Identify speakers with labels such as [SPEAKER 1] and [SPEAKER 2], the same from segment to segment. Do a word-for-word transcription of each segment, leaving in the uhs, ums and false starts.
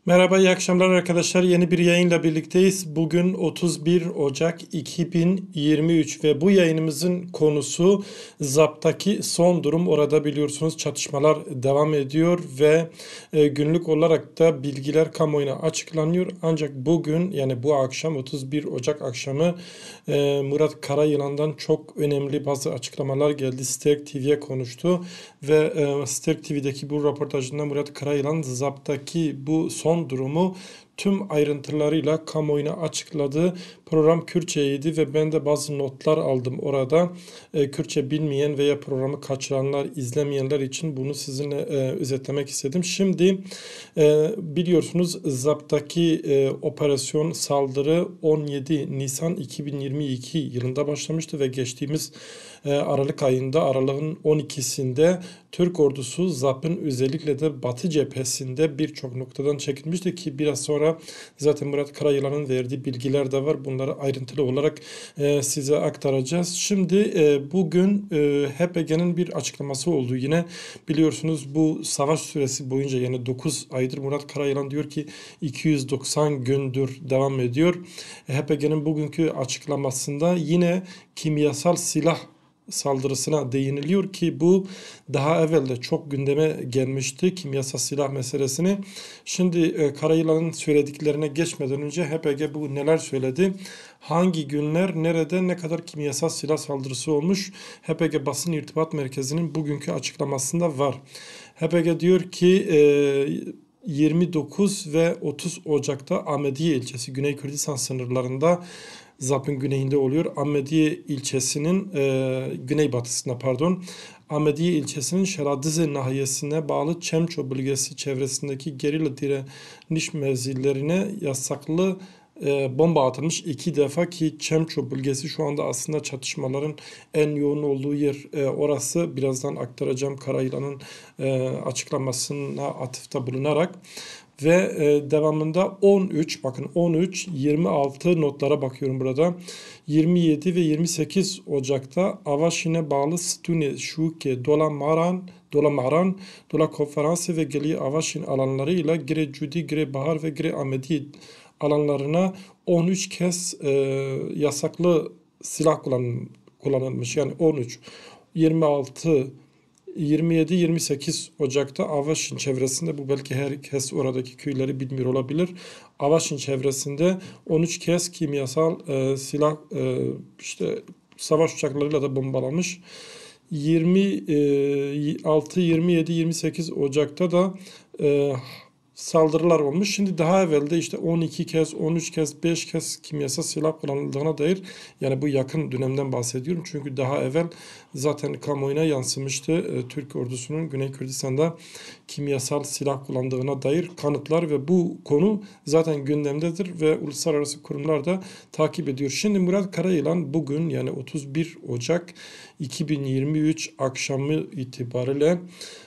[SPEAKER 1] Merhaba, iyi akşamlar arkadaşlar. Yeni bir yayınla birlikteyiz. Bugün otuz bir Ocak iki bin yirmi üç ve bu yayınımızın konusu ZAP'taki son durum. Orada biliyorsunuz çatışmalar devam ediyor ve e, günlük olarak da bilgiler kamuoyuna açıklanıyor. Ancak bugün yani bu akşam otuz bir Ocak akşamı e, Murat Karayılan'dan çok önemli bazı açıklamalar geldi. Sterk T V'ye konuştu ve e, Sterk T V'deki bu röportajında Murat Karayılan ZAP'taki bu son durumu tüm ayrıntılarıyla kamuoyuna açıkladı. Program Kürtçeydi ve ben de bazı notlar aldım orada. E, Kürtçe bilmeyen veya programı kaçıranlar, izlemeyenler için bunu sizinle e, özetlemek istedim. Şimdi e, biliyorsunuz ZAP'taki e, operasyon saldırı on yedi Nisan iki bin yirmi iki yılında başlamıştı ve geçtiğimiz e, Aralık ayında, Aralık'ın on ikisinde Türk ordusu ZAP'ın özellikle de Batı cephesinde birçok noktadan çekilmişti ki biraz sonra zaten Murat Karayılan'ın verdiği bilgiler de var. Bunları ayrıntılı olarak e, size aktaracağız. Şimdi e, bugün e, H P G'nin bir açıklaması oldu. Yine biliyorsunuz bu savaş süresi boyunca yani dokuz aydır Murat Karayılan diyor ki iki yüz doksan gündür devam ediyor. H P G'nin bugünkü açıklamasında yine kimyasal silah saldırısına değiniliyor ki bu daha evvel de çok gündeme gelmişti kimyasal silah meselesini. Şimdi e, Karayılan'ın söylediklerine geçmeden önce H P G bu neler söyledi? Hangi günler, nerede, ne kadar kimyasal silah saldırısı olmuş? H P G Basın İrtibat Merkezi'nin bugünkü açıklamasında var. H P G diyor ki e, yirmi dokuz ve otuz Ocak'ta Ahmediye ilçesi Güney Kürdistan sınırlarında ZAP'ın güneyinde oluyor. Ahmediye ilçesinin e, güneybatısında pardon. Ahmediye ilçesinin Şeradize nahiyesine bağlı Çemço bölgesi çevresindeki gerilla direniş mevzilerine yasaklı e, bomba atılmış iki defa ki Çemço bölgesi şu anda aslında çatışmaların en yoğun olduğu yer e, orası. Birazdan aktaracağım Karayılan'ın e, açıklamasına atıfta bulunarak. Ve e, devamında on üç bakın on üç yirmi altı notlara bakıyorum burada. yirmi yedi ve yirmi sekiz Ocak'ta Avaşin'e bağlı Stune, Şuke, Dolamaran, Dolamaran, Dola Konferansı ve Geli Avaşin alanlarıyla Gire Cudi, Gire Bahar ve Gire Ahmedi alanlarına on üç kez e, yasaklı silah kullan, kullanılmış. Yani on üç, yirmi altı, yirmi yedi yirmi sekiz Ocak'ta Avaşin çevresinde bu belki herkes oradaki köyleri bilmiyor olabilir. Avaşin çevresinde on üç kez kimyasal e, silah e, işte savaş uçaklarıyla da bombalanmış. yirmi altı yirmi yedi yirmi sekiz Ocak'ta da e, saldırılar olmuş. Şimdi daha evvel de işte on iki kez, on üç kez, beş kez kimyasal silah kullanıldığına dair yani bu yakın dönemden bahsediyorum. Çünkü daha evvel zaten kamuoyuna yansımıştı. E, Türk ordusunun Güney Kürdistan'da kimyasal silah kullandığına dair kanıtlar ve bu konu zaten gündemdedir ve uluslararası kurumlar da takip ediyor. Şimdi Murat Karayılan bugün yani otuz bir Ocak iki bin yirmi üç akşamı itibariyle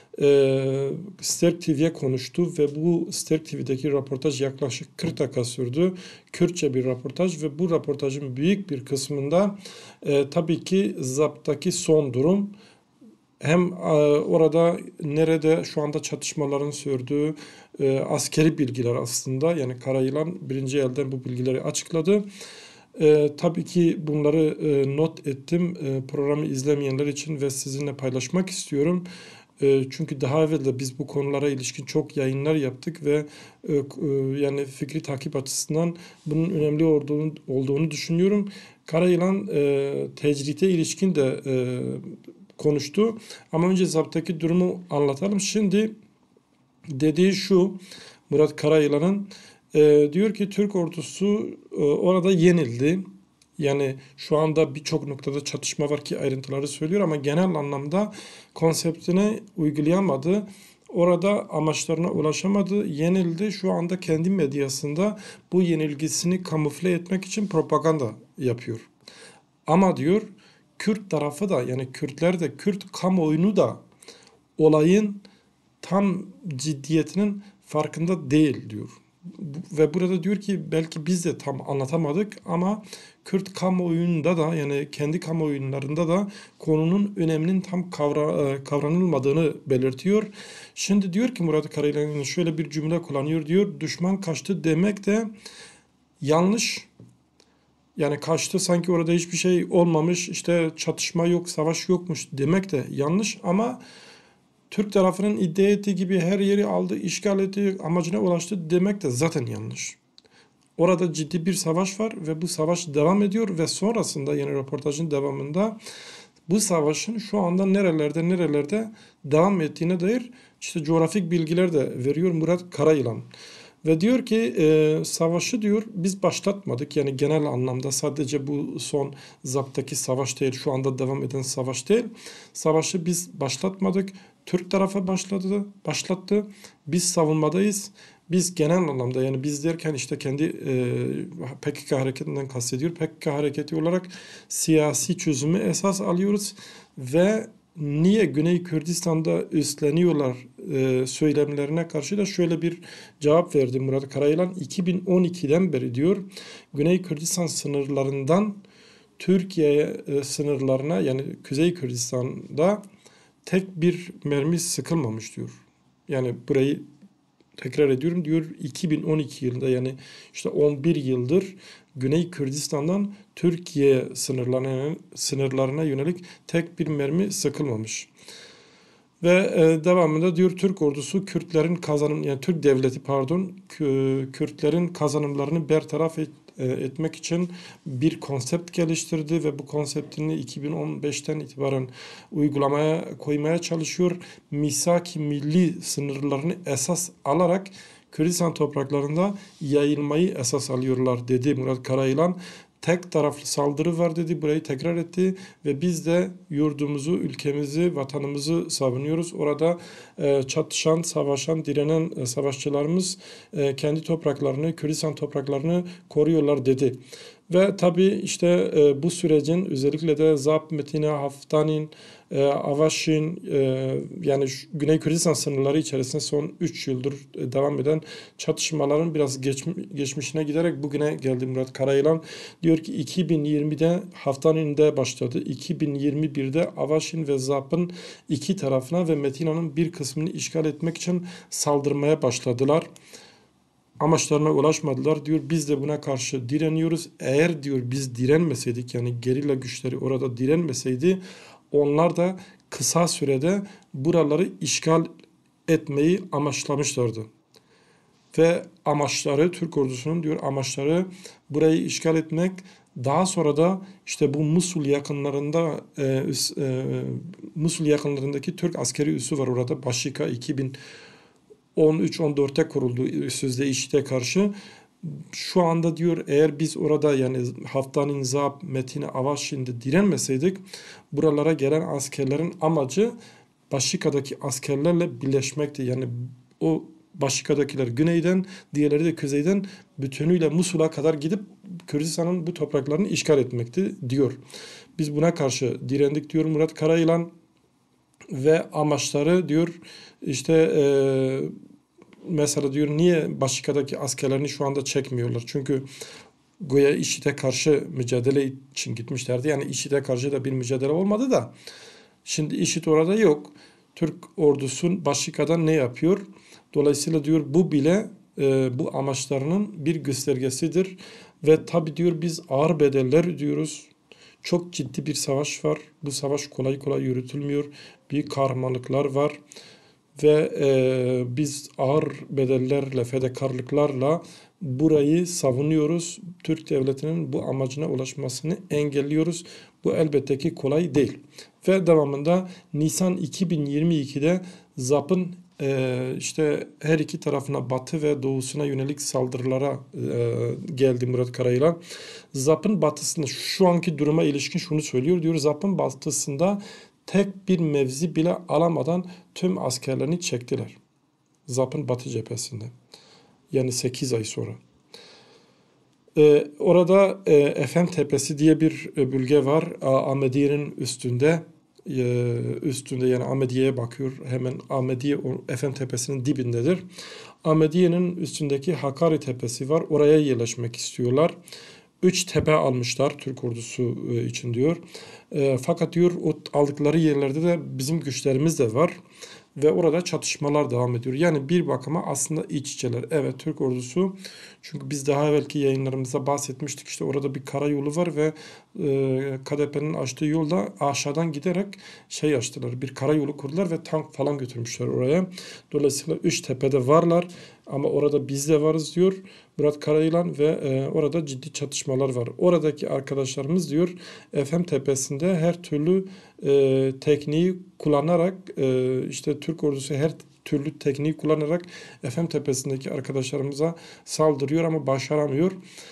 [SPEAKER 1] e, Sterk T V'ye konuştu ve bu Sterk T V'deki röportaj yaklaşık kırk dakika sürdü. Kürtçe bir röportaj ve bu röportajın büyük bir kısmında e, tabii ki ZAP'taki son durum hem e, orada nerede şu anda çatışmaların sürdüğü e, askeri bilgiler aslında yani Karayılan birinci elden bu bilgileri açıkladı. E, tabii ki bunları e, not ettim e, programı izlemeyenler için ve sizinle paylaşmak istiyorum. E, çünkü daha evvel de biz bu konulara ilişkin çok yayınlar yaptık ve e, e, yani fikri takip açısından bunun önemli olduğunu, olduğunu düşünüyorum. Karayılan e, tecrite ilişkin de e, konuştu. Ama önce zaptaki durumu anlatalım. Şimdi dediği şu Murat Karayılan'ın e, diyor ki Türk ordusu e, orada yenildi. Yani şu anda birçok noktada çatışma var ki ayrıntıları söylüyor ama genel anlamda konseptine uygulayamadı. Orada amaçlarına ulaşamadı, yenildi. Şu anda kendi medyasında bu yenilgisini kamufle etmek için propaganda yapıyor. Ama diyor Kürt tarafı da yani Kürtler de Kürt kamuoyunu da olayın tam ciddiyetinin farkında değil diyor. ve burada diyor ki belki biz de tam anlatamadık ama Kürt kamuoyunda da yani kendi kamuoylarında da konunun öneminin tam kavra, kavranılmadığını belirtiyor. Şimdi diyor ki Murat Karayılan şöyle bir cümle kullanıyor diyor. Düşman kaçtı demek de yanlış. Yani kaçtı sanki orada hiçbir şey olmamış, işte çatışma yok, savaş yokmuş demek de yanlış ama Türk tarafının iddia ettiği gibi her yeri aldı, işgal etti, amacına ulaştı demek de zaten yanlış. Orada ciddi bir savaş var ve bu savaş devam ediyor ve sonrasında yani röportajın devamında bu savaşın şu anda nerelerde nerelerde devam ettiğine dair işte coğrafik bilgiler de veriyor Murat Karayılan. Ve diyor ki e, savaşı diyor biz başlatmadık yani genel anlamda sadece bu son Zap'taki savaş değil şu anda devam eden savaş değil. Savaşı biz başlatmadık. Türk tarafı başladı, başlattı. Biz savunmadayız. Biz genel anlamda yani biz derken işte kendi e, P K K hareketinden kastediyor. P K K hareketi olarak siyasi çözümü esas alıyoruz ve niye Güney Kürdistan'da üstleniyorlar e, söylemlerine karşı da şöyle bir cevap verdi Murat Karayılan. iki bin on ikiden beri diyor Güney Kürdistan sınırlarından Türkiye e, sınırlarına yani Kuzey Kürdistan'da tek bir mermi sıkılmamış diyor. Yani burayı tekrar ediyorum diyor iki bin on iki yılında yani işte on bir yıldır Güney Kürdistan'dan Türkiye sınırlarına, sınırlarına yönelik tek bir mermi sıkılmamış. Ve e, devamında diyor Türk ordusu Kürtlerin kazanım yani Türk devleti pardon Kürtlerin kazanımlarını bertaraf et, e, etmek için bir konsept geliştirdi ve bu konseptini iki bin on beşten itibaren uygulamaya koymaya çalışıyor. Misak-ı milli sınırlarını esas alarak Kürdistan topraklarında yayılmayı esas alıyorlar dedi Murat Karayılan. Tek taraflı saldırı var dedi, burayı tekrar etti ve biz de yurdumuzu, ülkemizi, vatanımızı savunuyoruz. Orada e, çatışan, savaşan, direnen e, savaşçılarımız e, kendi topraklarını, Kürdistan topraklarını koruyorlar dedi. Ve tabii işte e, bu sürecin özellikle de Zap, Metine, Haftanin, e, Avaşin e, yani şu, Güney Kürdistan sınırları içerisinde son üç yıldır e, devam eden çatışmaların biraz geç, geçmişine giderek bugüne geldi Murat Karayılan. Diyor ki iki bin yirmide Haftanin'de başladı. iki bin yirmi birde Avaşin ve Zap'ın iki tarafına ve Metina'nın bir kısmını işgal etmek için saldırmaya başladılar. Amaçlarına ulaşmadılar diyor. Biz de buna karşı direniyoruz. Eğer diyor biz direnmeseydik yani gerilla güçleri orada direnmeseydi onlar da kısa sürede buraları işgal etmeyi amaçlamışlardı. Ve amaçları Türk ordusunun diyor amaçları burayı işgal etmek daha sonra da işte bu Musul yakınlarında e, e, Musul yakınlarındaki Türk askeri üssü var orada Başika iki bin on üç on dörtte kuruldu sözde IŞİD'e karşı. Şu anda diyor eğer biz orada yani Haftanin, Zap, Metine, Avaşin'de direnmeseydik buralara gelen askerlerin amacı Başika'daki askerlerle birleşmekti. Yani o Başika'dakiler güneyden, diğerleri de kuzeyden bütünüyle Musul'a kadar gidip Kürdistan'ın bu topraklarını işgal etmekti diyor. Biz buna karşı direndik diyor Murat Karayılan ve amaçları diyor işte e, mesela diyor niye Başika'daki askerlerini şu anda çekmiyorlar? Çünkü Goya IŞİD'e karşı mücadele için gitmişlerdi. Yani IŞİD'e karşı da bir mücadele olmadı da. Şimdi IŞİD orada yok. Türk ordusu Başika'da ne yapıyor? Dolayısıyla diyor bu bile e, bu amaçlarının bir göstergesidir. Ve tabii diyor biz ağır bedeller ödüyoruz. Çok ciddi bir savaş var. Bu savaş kolay kolay yürütülmüyor. Büyük kahramanlıklar var. Ve e, biz ağır bedellerle, fedakarlıklarla burayı savunuyoruz. Türk devletinin bu amacına ulaşmasını engelliyoruz. Bu elbette ki kolay değil. Ve devamında Nisan iki bin yirmi ikide Zap'ın e, işte her iki tarafına batı ve doğusuna yönelik saldırılara e, geldi Murat Karayılan. Zap'ın batısında şu anki duruma ilişkin şunu söylüyor. Diyor Zap'ın batısında tek bir mevzi bile alamadan tüm askerlerini çektiler. Zap'ın batı cephesinde. Yani sekiz ay sonra. Ee, orada e, Efem Tepesi diye bir e, bölge var. Ahmediye'nin üstünde. e, üstünde, yani Ahmediye'ye bakıyor. Hemen Ahmediye Efem Tepesi'nin dibindedir. Ahmediye'nin üstündeki Hakkari Tepesi var. Oraya yerleşmek istiyorlar. Üç tepe almışlar Türk ordusu e, için diyor. E, fakat diyor o aldıkları yerlerde de bizim güçlerimiz de var. Ve orada çatışmalar devam ediyor. Yani bir bakıma aslında iç içeler. Evet, Türk ordusu, çünkü biz daha evvelki yayınlarımızda bahsetmiştik, işte orada bir karayolu var ve e, K D P'nin açtığı yolda aşağıdan giderek şey açtılar. Bir karayolu kurdular ve tank falan götürmüşler oraya. Dolayısıyla üç tepede varlar ama orada biz de varız diyor Murat Karayılan ve e, orada ciddi çatışmalar var. Oradaki arkadaşlarımız diyor Efem Tepesi'nde her türlü e, tekniği kullanarak, e, işte Türk ordusu her türlü tekniği kullanarak Efem Tepesi'ndeki arkadaşlarımıza saldırıyor ama başaramıyor.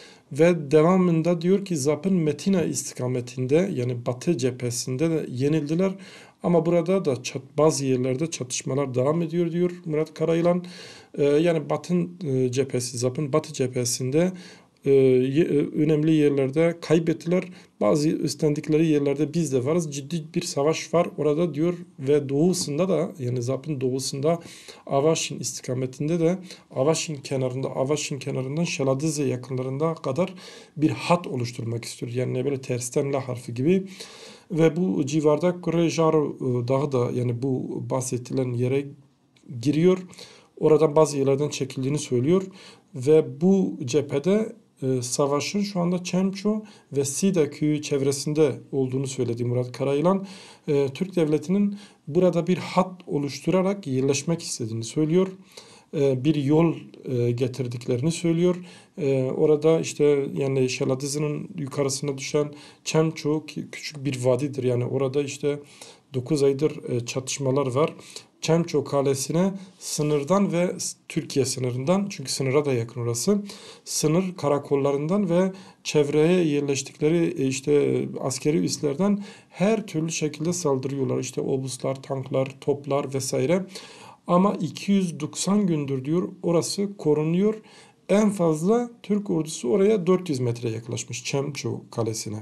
[SPEAKER 1] Ve devamında diyor ki Zap'ın Metina istikametinde, yani Batı cephesinde de yenildiler. Ama burada da çat, bazı yerlerde çatışmalar devam ediyor diyor Murat Karayılan. Ee, yani Batın e, cephesi, Zap'ın Batı cephesinde e, önemli yerlerde kaybettiler. Bazı üstlendikleri yerlerde biz de varız. Ciddi bir savaş var orada diyor ve doğusunda da, yani Zap'ın doğusunda Avaşin istikametinde de Avaşin kenarında, Avaşin kenarından Şeladize yakınlarında kadar bir hat oluşturmak istiyor. Yani böyle tersten la harfi gibi. Ve bu civarda Kurejaro Dağı da, yani bu bahsedilen yere giriyor. Oradan bazı yerlerden çekildiğini söylüyor. Ve bu cephede e, savaşın şu anda Çemço ve Sida köyü çevresinde olduğunu söyledi Murat Karayılan. E, Türk Devleti'nin burada bir hat oluşturarak yerleşmek istediğini söylüyor. E, bir yol e, getirdiklerini söylüyor. E, orada işte yani Şeladize'nin yukarısına düşen Çemço küçük bir vadidir. Yani orada işte dokuz aydır e, çatışmalar var. Çemço Kalesi'ne sınırdan ve Türkiye sınırından, çünkü sınıra da yakın orası, sınır karakollarından ve çevreye yerleştikleri işte askeri üslerden her türlü şekilde saldırıyorlar. İşte obuslar, tanklar, toplar vesaire. Ama iki yüz doksan gündür diyor orası korunuyor. En fazla Türk ordusu oraya dört yüz metre yaklaşmış Çemço Kalesi'ne.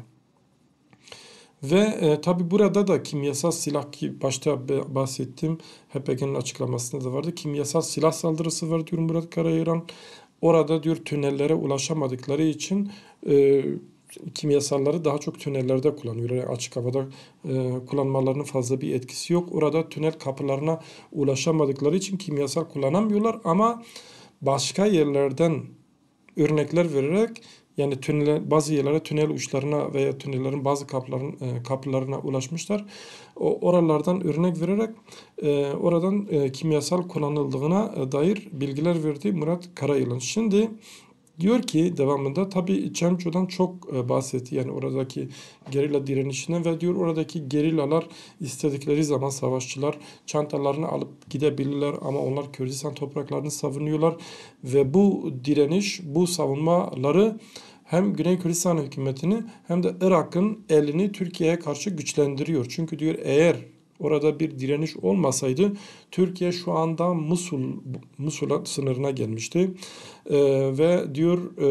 [SPEAKER 1] Ve e, tabi burada da kimyasal silah, ki başta bahsettiğim H P G'nin açıklamasında da vardı. Kimyasal silah saldırısı var diyor Murat Karayılan. Orada diyor tünellere ulaşamadıkları için e, kimyasalları daha çok tünellerde kullanıyor. Yani açık havada e, kullanmalarının fazla bir etkisi yok. Orada tünel kapılarına ulaşamadıkları için kimyasal kullanamıyorlar ama başka yerlerden örnekler vererek, yani tünel, bazı yerlere tünel uçlarına veya tünellerin bazı kapıların, e, kapılarına ulaşmışlar. O oralardan örnek vererek e, oradan e, kimyasal kullanıldığına e, dair bilgiler verdi Murat Karayılan. Şimdi diyor ki devamında, tabii Çemço'dan çok e, bahsetti, yani oradaki gerilla direnişinden ve diyor oradaki gerillalar istedikleri zaman savaşçılar çantalarını alıp gidebilirler ama onlar Kürdistan topraklarını savunuyorlar ve bu direniş, bu savunmaları hem Güney Kürdistan hükümetini hem de Irak'ın elini Türkiye'ye karşı güçlendiriyor. Çünkü diyor eğer orada bir direniş olmasaydı Türkiye şu anda Musul Musul'a sınırına gelmişti. Ee, ve diyor e,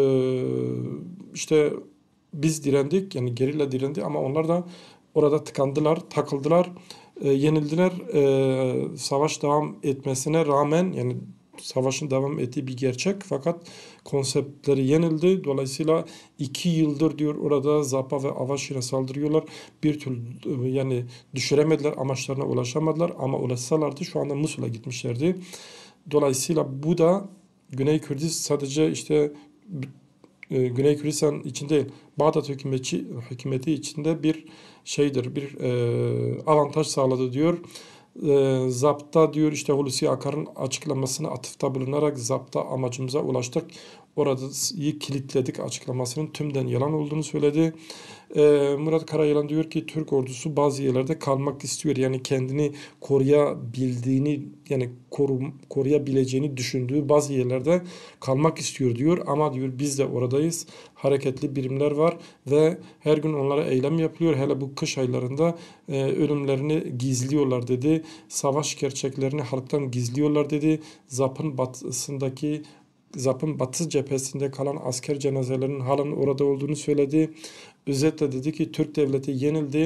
[SPEAKER 1] işte biz direndik, yani gerilla direndi ama onlar da orada tıkandılar, takıldılar, e, yenildiler. E, savaş devam etmesine rağmen, yani savaşın devam ettiği bir gerçek fakat konseptleri yenildi. Dolayısıyla iki yıldır diyor orada Zappa ve Avaşin'e saldırıyorlar. Bir türlü yani düşüremediler, amaçlarına ulaşamadılar ama ulaşsalardı şu anda Musul'a gitmişlerdi. Dolayısıyla bu da Güney Kürdistan sadece işte e, Güney Kürdistan için değil, Bağdat hükümeti, hükümeti içinde bir şeydir, bir e, avantaj sağladı diyor. E, Zapta diyor işte Hulusi Akar'ın açıklamasına atıfta bulunarak Zapta amacımıza ulaştık. Orada kilitledik açıklamasının tümden yalan olduğunu söyledi. E, Murat Karayılan diyor ki Türk ordusu bazı yerlerde kalmak istiyor. Yani kendini koruyabildiğini, yani koru, koruyabileceğini düşündüğü bazı yerlerde kalmak istiyor diyor. Ama diyor biz de oradayız. Hareketli birimler var ve her gün onlara eylem yapılıyor. Hele bu kış aylarında e, ölümlerini gizliyorlar dedi. Savaş gerçeklerini halktan gizliyorlar dedi. Zap'ın batısındaki Zap'ın batı cephesinde kalan asker cenazelerinin halen orada olduğunu söyledi. Özetle dedi ki Türk devleti yenildi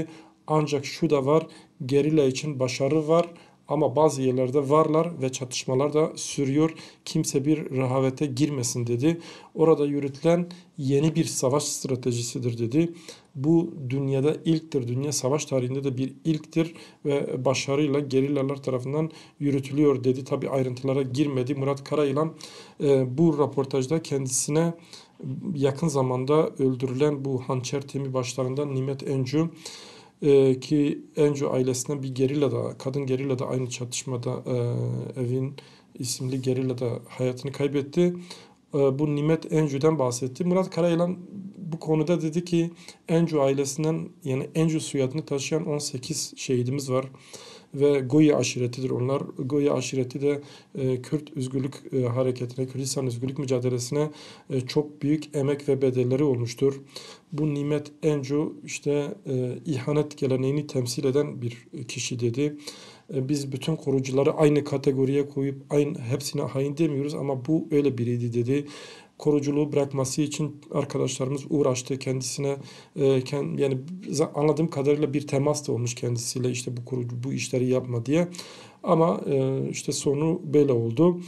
[SPEAKER 1] Ancak şu da var, gerilla için başarı var. Ama bazı yerlerde varlar ve çatışmalar da sürüyor. Kimse bir rehavete girmesin dedi. Orada yürütülen yeni bir savaş stratejisidir dedi. Bu dünyada ilktir. Dünya savaş tarihinde de bir ilktir ve başarıyla gerillalar tarafından yürütülüyor dedi. Tabi ayrıntılara girmedi. Murat Karayılan e, bu röportajda kendisine yakın zamanda öldürülen bu hançer timi başlarından Nimet Encu ee, ki Encu ailesinden bir gerilla da, kadın gerilla da aynı çatışmada e, Evin isimli gerilla da hayatını kaybetti. E, bu Nimet Encu'dan bahsetti. Murat Karayılan bu konuda dedi ki Encu ailesinden, yani Encu soyadını taşıyan on sekiz şehidimiz var. Ve Goya aşiretidir onlar. Goya aşireti de e, Kürt özgürlük e, hareketine, Kürdistan özgürlük mücadelesine e, çok büyük emek ve bedelleri olmuştur. Bu Nimet Encu işte e, ihanet geleneğini temsil eden bir kişi dedi. E, biz bütün korucuları aynı kategoriye koyup aynı hepsine hain demiyoruz ama bu öyle biriydi dedi. Koruculuğu bırakması için arkadaşlarımız uğraştı kendisine, e, kend, yani anladığım kadarıyla bir temas da olmuş kendisiyle, işte bu korucu bu işleri yapma diye, ama e, işte sonu böyle oldu.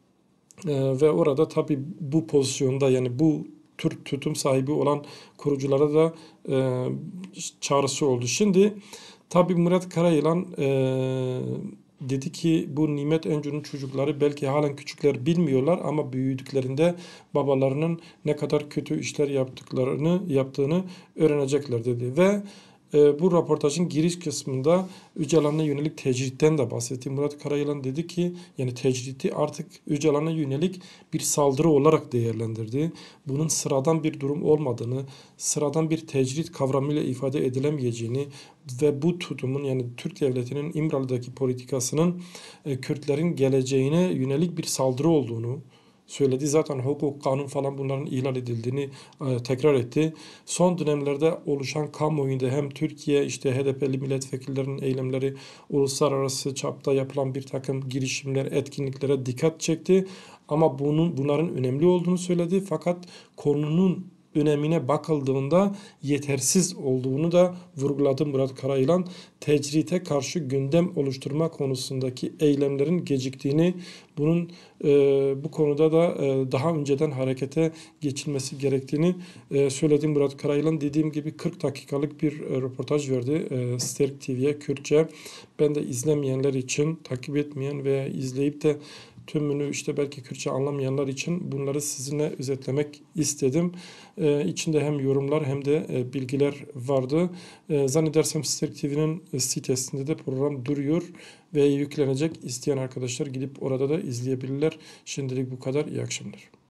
[SPEAKER 1] E, ve orada tabii bu pozisyonda, yani bu tür tutum sahibi olan kuruculara da e, çağrısı oldu. Şimdi tabii Murat Karayılan e, dedi ki bu Nimet Encu'nun çocukları belki halen küçükler, bilmiyorlar ama büyüdüklerinde babalarının ne kadar kötü işler yaptıklarını yaptığını öğrenecekler dedi. Ve e, bu röportajın giriş kısmında Öcalan'a yönelik tecritten de bahsetti. Murat Karayılan dedi ki yani tecridi artık Öcalan'a yönelik bir saldırı olarak değerlendirdi. Bunun sıradan bir durum olmadığını, sıradan bir tecrit kavramıyla ifade edilemeyeceğini ve bu tutumun, yani Türk Devleti'nin İmralı'daki politikasının e, Kürtlerin geleceğine yönelik bir saldırı olduğunu söyledi. Zaten hukuk, kanun falan bunların ihlal edildiğini e, tekrar etti. Son dönemlerde oluşan kamuoyunda hem Türkiye, işte H D P'li milletvekillerinin eylemleri, uluslararası çapta yapılan bir takım girişimler, etkinliklere dikkat çekti. Ama bunun bunların önemli olduğunu söyledi. Fakat konunun önemine bakıldığında yetersiz olduğunu da vurguladı Murat Karayılan. Tecrite karşı gündem oluşturma konusundaki eylemlerin geciktiğini, bunun e, bu konuda da e, daha önceden harekete geçilmesi gerektiğini e, söyledi Murat Karayılan. Dediğim gibi kırk dakikalık bir e, röportaj verdi e, Sterk T V'ye Kürtçe. Ben de izlemeyenler için, takip etmeyen veya izleyip de tümünü işte belki Kürtçe anlamayanlar için bunları sizinle özetlemek istedim. Ee, içinde hem yorumlar hem de e, bilgiler vardı. Ee, zannedersem Sterk T V'nin e, sitesinde de program duruyor ve yüklenecek. İsteyen arkadaşlar gidip orada da izleyebilirler. Şimdilik bu kadar. İyi akşamlar.